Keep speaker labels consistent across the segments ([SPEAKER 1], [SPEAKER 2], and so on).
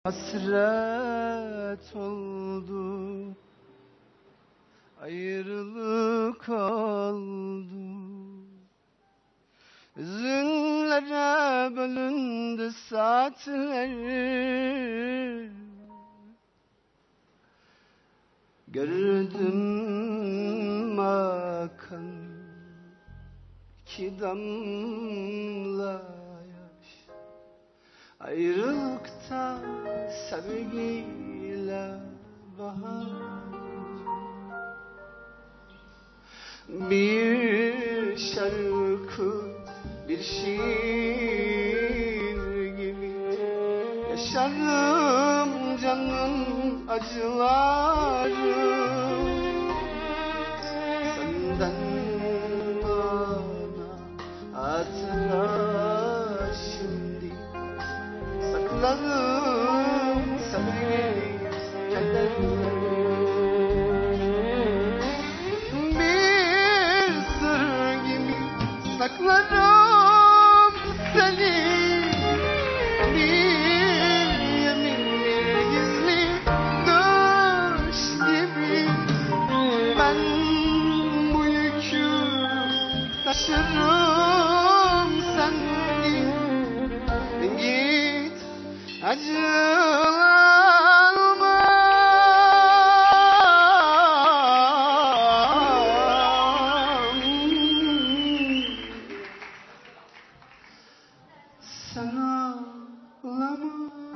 [SPEAKER 1] Hasret oldu, ayrılık oldu. Hüzünlere bölündü saatler. Gördüm akan iki damla yaş. Ayrılıkta sevgiyle bahar. Bir şarkı, bir şiir gibi yaşarım canım acıları. Senden bana hatıra şimdi saklarım sevgi kederleri. Saklarım seni bir yemin, bir gizli düş gibi. Ben bu yükü taşırım, sen git acılanma. Sen ağlama,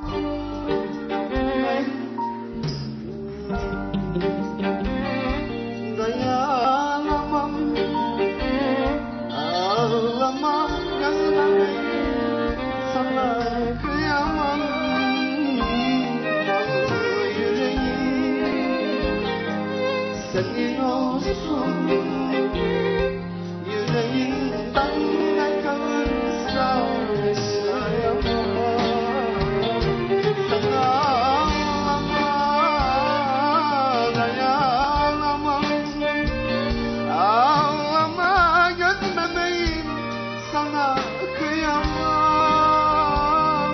[SPEAKER 1] dayanamam, ağlama gözlerim, sana kıyamam. Yüreğim senin olsun, yüreğinden ne kalırsa sana kıyamam.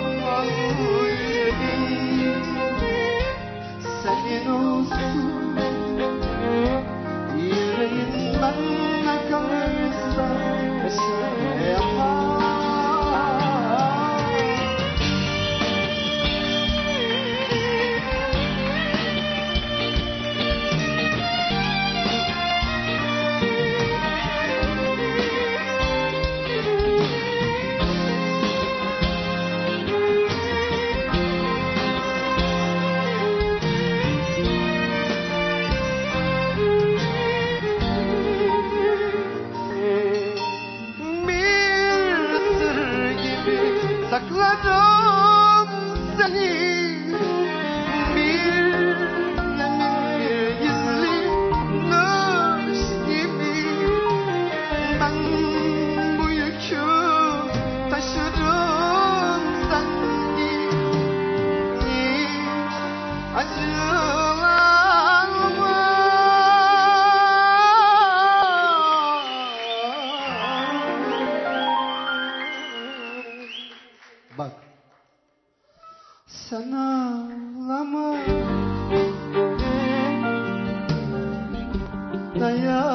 [SPEAKER 1] Yüreğim senin olsun, yüreğimden ne kalırsa yaşayamam. Saklarım seni bir yemin, bir gizli düş gibi. Ben bu yükü taşırım, sen git acılanma. Bak, sen ağlama, dayan.